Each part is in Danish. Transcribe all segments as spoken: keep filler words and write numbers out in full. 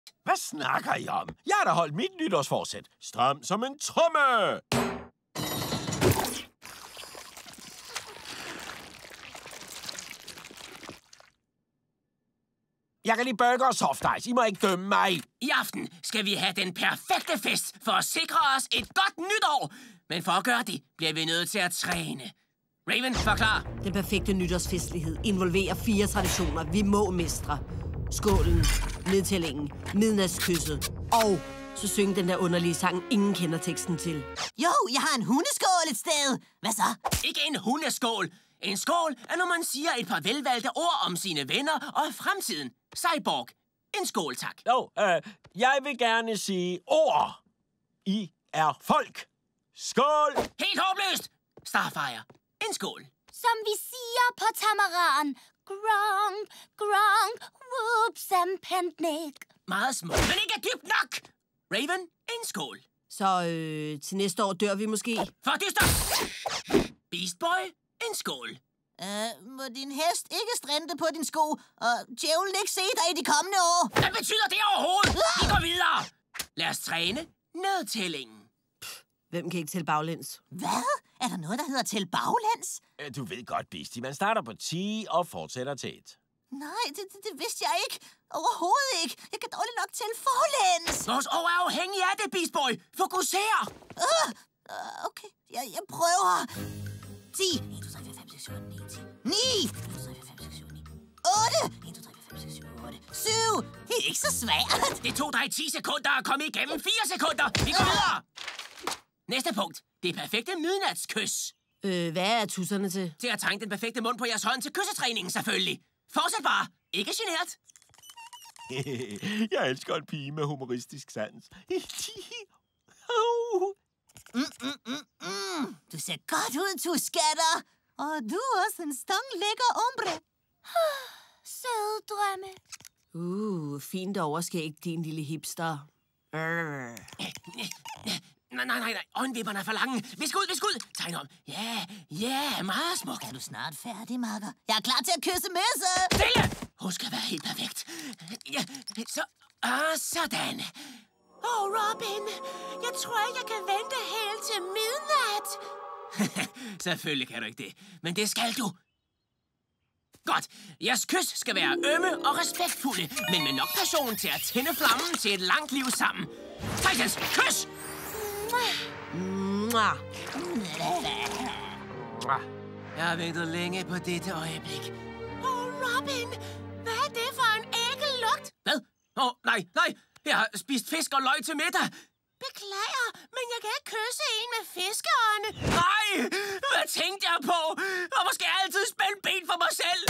Hvad snakker I om? Jeg har da holdt mit nytårsforsæt. Stram som en tromme! Jeg kan lide burger og soft ice. I må ikke dømme mig. I aften skal vi have den perfekte fest for at sikre os et godt nytår. Men for at gøre det, bliver vi nødt til at træne. Raven, forklar. Den perfekte nytårsfestlighed involverer fire traditioner, vi må mestre. Skålen, nedtællingen, midnatskysset og så synge den der underlige sang, ingen kender teksten til. Jo, jeg har en hundeskål et sted. Hvad så? Ikke en hundeskål. En skål er, når man siger et par velvalgte ord om sine venner og fremtiden. Cyborg. En skål, tak. Jo, øh, jeg vil gerne sige ord. I er folk. Skål! Helt håbløst! Starfire. En skål. Som vi siger på Tamaran. Grong, grong, whoops and pendnik. Meget små, men ikke dybt nok. Raven, en skål. Så øh, til næste år dør vi måske. For dyster. Beast Boy, en skål. Uh, må din hest ikke strente på din sko, og djævlen ikke se dig i de kommende år. Hvad betyder det overhovedet? Vi går videre. Lad os træne nedtællingen. Hvem kan ikke tælle baglæns? Hvad? Er der noget, der hedder til baglæns? Du ved godt, Beastie. Man starter på ti og fortsætter til et. Nej, det, det, det vidste jeg ikke. Overhovedet ikke. Jeg kan dårligt nok tælle forlæns. Vores år er afhængig af det, Beast Boy. Fokuser. Uh, uh, okay, jeg, jeg prøver. ti. en, to, tre, fire, fem, seks, syv, otte, ni, ti. ni. en, to, tre, fire, fem, seks, syv, ni. otte. en, to, tre, fire, fem, seks, syv, otte. syv. Det er ikke så svært. Det tog dig ti sekunder at komme igennem fire sekunder. Vi går videre. Næste punkt. Det perfekte midnatskys. Øh, hvad er tusserne til? Til at tegne den perfekte mund på jeres hånd til kyssetræningen, selvfølgelig. Fortsæt bare. Ikke genert. Jeg elsker en pige med humoristisk sans. mm, mm, mm, mm. Du ser godt ud, Tuskatter. Og du er også en stang lækker ombre. Søde drømme. Uh, fint overskæg, din lille hipster. Arr. Nej, nej, nej, nej. Øjenvipperne er for lange. Visk ud, visk ud. Tegn om. Ja, ja, meget smukt. Er du snart færdig, makker? Jeg er klar til at kysse Misse. Stille! Husk at være helt perfekt. Ja, så, ah, sådan. Åh, oh, Robin. Jeg tror, jeg kan vente helt til midnat. Selvfølgelig kan du ikke det. Men det skal du. Godt. Jeres kys skal være ømme og respektfulde, men med nok passion til at tænde flammen til et langt liv sammen. Titans, kys! Mwah. Jeg har ventet længe på dette øjeblik. Åh, oh, Robin! Hvad er det for en æggelugt? Hvad? Åh, oh, nej, nej! Jeg har spist fisk og løg til middag. Beklager, men jeg kan ikke kysse en med fiskeånde. Nej! Hvad tænkte jeg på? Hvorfor skal jeg altid spænde ben for mig selv?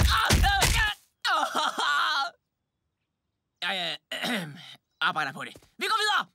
Jeg arbejder på det. Vi går videre!